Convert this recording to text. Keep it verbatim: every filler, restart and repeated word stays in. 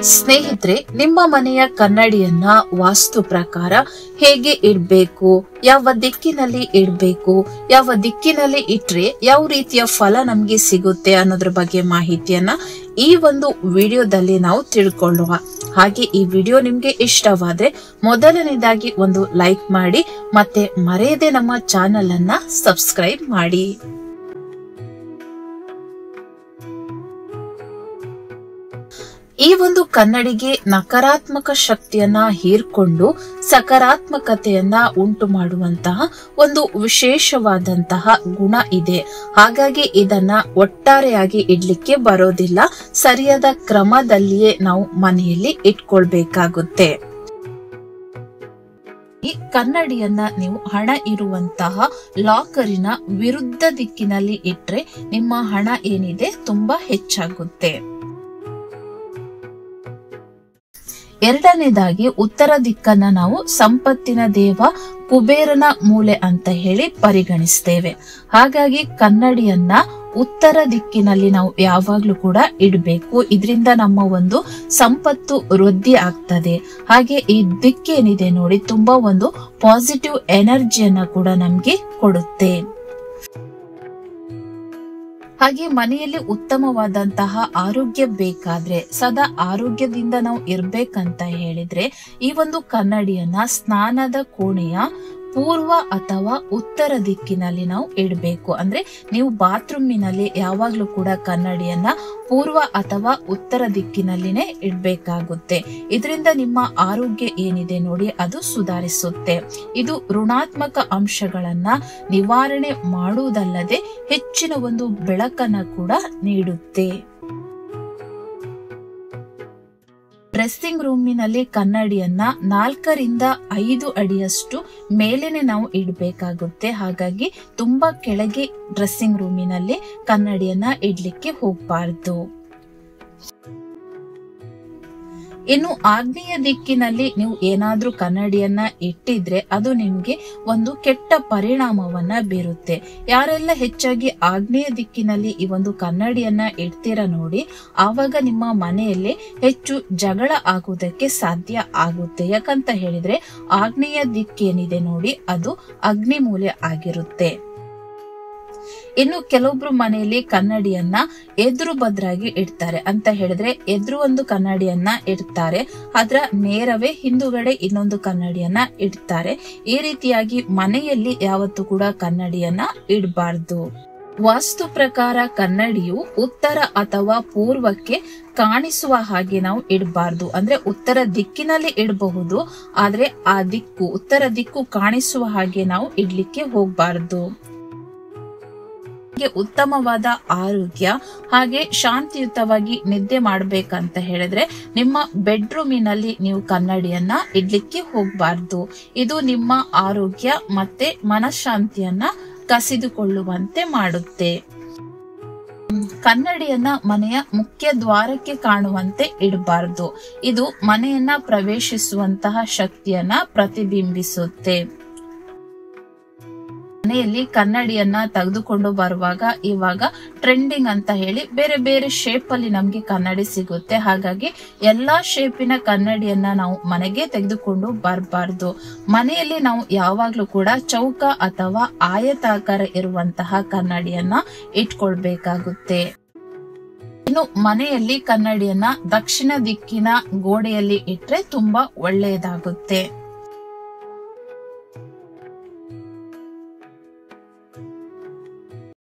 ಸ್ನೇಹಿತರೆ, ನಿಮ್ಮ ಮನೆಯ ಕನ್ನಡಿಯನ್ನ ವಾಸ್ತು ಪ್ರಕಾರ ಹೇಗೆ ಇಡಬೇಕು, ಯಾವ ದಿಕ್ಕಿನಲ್ಲಿ ಇಡಬೇಕು, ಯಾವ ದಿಕ್ಕಿನಲ್ಲಿ ಇಟ್ರೆ ಯಾವ ರೀತಿಯ ಫಲ ನಮ್ಗೆ ಸಿಗುತ್ತೆ ಅನ್ನೋದ್ರ ಬಗ್ಗೆ ಮಾಹಿತಿಯನ್ನ ಈ ಒಂದು ವಿಡಿಯೋದಲ್ಲಿ ನಾವು ತಿಳ್ಕೊಳ್ಳುವ. ಹಾಗೆ ಈ ವಿಡಿಯೋ ನಿಮ್ಗೆ ಇಷ್ಟವಾದ್ರೆ ಮೊದಲನೇದಾಗಿ ಒಂದು ಲೈಕ್ ಮಾಡಿ, ಮತ್ತೆ ಮರೆಯದೆ ನಮ್ಮ ಚಾನೆಲ್ ಅನ್ನ ಸಬ್ಸ್ಕ್ರೈಬ್ ಮಾಡಿ. ಈ ಒಂದು ಕನ್ನಡಿಗೆ ನಕಾರಾತ್ಮಕ ಶಕ್ತಿಯನ್ನ ಹೀರ್ಕೊಂಡು ಸಕಾರಾತ್ಮಕತೆಯನ್ನ ಉಂಟು ಮಾಡುವಂತಹ ಒಂದು ವಿಶೇಷವಾದಂತಹ ಗುಣ ಇದೆ. ಹಾಗಾಗಿ ಇದನ್ನ ಒಟ್ಟಾರೆಯಾಗಿ ಇಡ್ಲಿಕ್ಕೆ ಬರೋದಿಲ್ಲ, ಸರಿಯಾದ ಕ್ರಮದಲ್ಲಿಯೇ ನಾವು ಮನೆಯಲ್ಲಿ ಇಟ್ಕೊಳ್ಬೇಕಾಗುತ್ತೆ. ಈ ಕನ್ನಡಿಯನ್ನ ನೀವು ಹಣ ಇರುವಂತಹ ಲಾಕರಿನ ವಿರುದ್ಧ ದಿಕ್ಕಿನಲ್ಲಿ ಇಟ್ರೆ ನಿಮ್ಮ ಹಣ ಏನಿದೆ ತುಂಬಾ ಹೆಚ್ಚಾಗುತ್ತೆ. ಎರಡನೇದಾಗಿ ಉತ್ತರ ದಿಕ್ಕನ್ನ ನಾವು ಸಂಪತ್ತಿನ ದೇವ ಕುಬೇರನ ಮೂಲೆ ಅಂತ ಹೇಳಿ ಪರಿಗಣಿಸ್ತೇವೆ. ಹಾಗಾಗಿ ಕನ್ನಡಿಯನ್ನ ಉತ್ತರ ದಿಕ್ಕಿನಲ್ಲಿ ನಾವು ಯಾವಾಗ್ಲೂ ಕೂಡ ಇಡಬೇಕು. ಇದರಿಂದ ನಮ್ಮ ಒಂದು ಸಂಪತ್ತು ವೃದ್ಧಿ ಆಗ್ತದೆ. ಹಾಗೆ ಈ ದಿಕ್ಕೇನಿದೆ ನೋಡಿ, ತುಂಬಾ ಒಂದು ಪಾಸಿಟಿವ್ ಎನರ್ಜಿಯನ್ನ ಕೂಡ ನಮ್ಗೆ ಕೊಡುತ್ತೆ. ಹಾಗೆ ಮನೆಯಲ್ಲಿ ಉತ್ತಮವಾದಂತಹ ಆರೋಗ್ಯ ಬೇಕಾದ್ರೆ, ಸದಾ ಆರೋಗ್ಯದಿಂದ ನಾವು ಇರ್ಬೇಕಂತ ಹೇಳಿದ್ರೆ ಈ ಒಂದು ಕನ್ನಡಿಯನ್ನ ಸ್ನಾನದ ಕೋಣೆಯ ಪೂರ್ವ ಅಥವಾ ಉತ್ತರ ದಿಕ್ಕಿನಲ್ಲಿ ನಾವು ಇಡಬೇಕು. ಅಂದ್ರೆ ನೀವು ಬಾತ್ರೂಮಿನಲ್ಲಿ ಯಾವಾಗ್ಲೂ ಕೂಡ ಕನ್ನಡಿಯನ್ನ ಪೂರ್ವ ಅಥವಾ ಉತ್ತರ ದಿಕ್ಕಿನಲ್ಲಿನೇ ಇಡಬೇಕಾಗುತ್ತೆ. ಇದರಿಂದ ನಿಮ್ಮ ಆರೋಗ್ಯ ಏನಿದೆ ನೋಡಿ ಅದು ಸುಧಾರಿಸುತ್ತೆ. ಇದು ಋಣಾತ್ಮಕ ಅಂಶಗಳನ್ನ ನಿವಾರಣೆ ಮಾಡುವುದಲ್ಲದೆ ಹೆಚ್ಚಿನ ಒಂದು ಬೆಳಕನ್ನ ಕೂಡ ನೀಡುತ್ತೆ. ಡ್ರೆಸ್ಸಿಂಗ್ ರೂಮಿನಲ್ಲಿ ಕನ್ನಡಿಯನ್ನ ನಾಲ್ಕರಿಂದ ಐದು ಅಡಿಯಷ್ಟು ಮೇಲೇನೆ ನಾವು ಇಡಬೇಕಾಗುತ್ತೆ. ಹಾಗಾಗಿ ತುಂಬಾ ಕೆಳಗೆ ಡ್ರೆಸ್ಸಿಂಗ್ ರೂಮಿನಲ್ಲಿ ಕನ್ನಡಿಯನ್ನ ಇಡ್ಲಿಕ್ಕೆ ಹೋಗಬಾರ್ದು. ಇನ್ನು ಆಗ್ನೇಯ ದಿಕ್ಕಿನಲ್ಲಿ ನೀವು ಏನಾದ್ರೂ ಕನ್ನಡಿಯನ್ನ ಇಟ್ಟಿದ್ರೆ ಅದು ನಿಮ್ಗೆ ಒಂದು ಕೆಟ್ಟ ಪರಿಣಾಮವನ್ನ ಬೀರುತ್ತೆ. ಯಾರೆಲ್ಲ ಹೆಚ್ಚಾಗಿ ಆಗ್ನೇಯ ದಿಕ್ಕಿನಲ್ಲಿ ಈ ಒಂದು ಕನ್ನಡಿಯನ್ನ ಇಡ್ತೀರ ನೋಡಿ, ಆವಾಗ ನಿಮ್ಮ ಮನೆಯಲ್ಲಿ ಹೆಚ್ಚು ಜಗಳ ಆಗುವುದಕ್ಕೆ ಸಾಧ್ಯ ಆಗುತ್ತೆ. ಯಾಕಂತ ಹೇಳಿದ್ರೆ ಆಗ್ನೇಯ ದಿಕ್ಕೇನಿದೆ ನೋಡಿ ಅದು ಅಗ್ನಿ ಮೂಲೆ ಆಗಿರುತ್ತೆ. ಇನ್ನು ಕೆಲವೊಬ್ರು ಮನೆಯಲ್ಲಿ ಕನ್ನಡಿಯನ್ನ ಎದುರು ಬದ್ರಾಗಿ ಇಡ್ತಾರೆ. ಅಂತ ಹೇಳಿದ್ರೆ ಎದುರು ಒಂದು ಕನ್ನಡಿಯನ್ನ ಇಡ್ತಾರೆ, ಅದರ ನೇರವೇ ಹಿಂದುಗಡೆ ಇನ್ನೊಂದು ಕನ್ನಡಿಯನ್ನ ಇಡ್ತಾರೆ. ಈ ರೀತಿಯಾಗಿ ಮನೆಯಲ್ಲಿ ಯಾವತ್ತೂ ಕೂಡ ಕನ್ನಡಿಯನ್ನ ಇಡಬಾರ್ದು. ವಾಸ್ತು ಪ್ರಕಾರ ಕನ್ನಡಿಯು ಉತ್ತರ ಅಥವಾ ಪೂರ್ವಕ್ಕೆ ಕಾಣಿಸುವ ಹಾಗೆ ನಾವು ಇಡಬಾರ್ದು. ಅಂದ್ರೆ ಉತ್ತರ ದಿಕ್ಕಿನಲ್ಲಿ ಇಡಬಹುದು, ಆದ್ರೆ ಆ ದಿಕ್ಕು ಉತ್ತರ ದಿಕ್ಕು ಕಾಣಿಸುವ ಹಾಗೆ ನಾವು ಇಡ್ಲಿಕ್ಕೆ ಹೋಗಬಾರ್ದು. ಉತ್ತಮವಾದ ಆರೋಗ್ಯ ಹಾಗೆ ಶಾಂತಿಯುತವಾಗಿ ನಿದ್ದೆ ಮಾಡಬೇಕಂತ ಹೇಳಿದ್ರೆ ನಿಮ್ಮ ಬೆಡ್ರೂಮಿನಲ್ಲಿ ನೀವು ಕನ್ನಡಿಯನ್ನ ಇಡ್ಲಿಕ್ಕೆ ಹೋಗಬಾರ್ದು. ಇದು ನಿಮ್ಮ ಆರೋಗ್ಯ ಮತ್ತೆ ಮನಃಶಾಂತಿಯನ್ನ ಕಸಿದುಕೊಳ್ಳುವಂತೆ ಮಾಡುತ್ತೆ. ಕನ್ನಡಿಯನ್ನ ಮನೆಯ ಮುಖ್ಯ ದ್ವಾರಕ್ಕೆ ಕಾಣುವಂತೆ ಇಡಬಾರ್ದು. ಇದು ಮನೆಯನ್ನ ಪ್ರವೇಶಿಸುವಂತಹ ಶಕ್ತಿಯನ್ನ ಪ್ರತಿಬಿಂಬಿಸುತ್ತೆ. ಮನೆಯಲ್ಲಿ ಕನ್ನಡಿಯನ್ನ ತೆಗೆದುಕೊಂಡು ಬರುವಾಗ ಇವಾಗ ಟ್ರೆಂಡಿಂಗ್ ಅಂತ ಹೇಳಿ ಬೇರೆ ಬೇರೆ ಶೇಪ್ ಅಲ್ಲಿ ನಮ್ಗೆ ಕನ್ನಡಿ ಸಿಗುತ್ತೆ. ಹಾಗಾಗಿ ಎಲ್ಲಾ ಶೇಪಿನ ಕನ್ನಡಿಯನ್ನ ನಾವು ಮನೆಗೆ ತೆಗೆದುಕೊಂಡು ಬರಬಾರ್ದು. ಮನೆಯಲ್ಲಿ ನಾವು ಯಾವಾಗ್ಲೂ ಕೂಡ ಚೌಕ ಅಥವಾ ಆಯತಾಕಾರ ಇರುವಂತಹ ಕನ್ನಡಿಯನ್ನ ಇಟ್ಕೊಳ್ಬೇಕಾಗುತ್ತೆ. ಇನ್ನು ಮನೆಯಲ್ಲಿ ಕನ್ನಡಿಯನ್ನ ದಕ್ಷಿಣ ದಿಕ್ಕಿನ ಗೋಡೆಯಲ್ಲಿ ಇಟ್ರೆ ತುಂಬಾ ಒಳ್ಳೆಯದಾಗುತ್ತೆ.